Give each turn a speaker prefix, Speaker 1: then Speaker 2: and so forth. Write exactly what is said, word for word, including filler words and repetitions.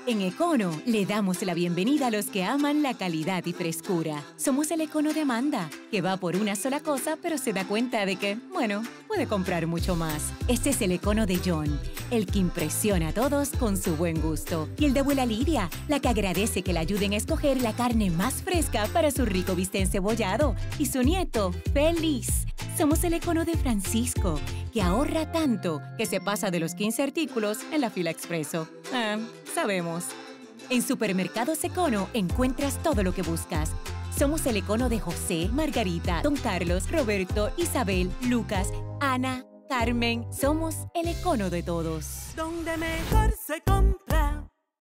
Speaker 1: En Econo, le damos la bienvenida a los que aman la calidad y frescura. Somos el Econo de Amanda, que va por una sola cosa, pero se da cuenta de que, bueno, puede comprar mucho más. Este es el Econo de John, el que impresiona a todos con su buen gusto. Y el de abuela Lidia, la que agradece que le ayuden a escoger la carne más fresca para su rico bistec encebollado. Y su nieto, feliz. Somos el Econo de Francisco, que ahorra tanto que se pasa de los quince artículos en la fila expreso. Ah, sabemos. En Supermercados Econo encuentras todo lo que buscas. Somos el Econo de José, Margarita, Don Carlos, Roberto, Isabel, Lucas, Ana, Carmen. Somos el Econo de todos.
Speaker 2: Donde mejor se compra.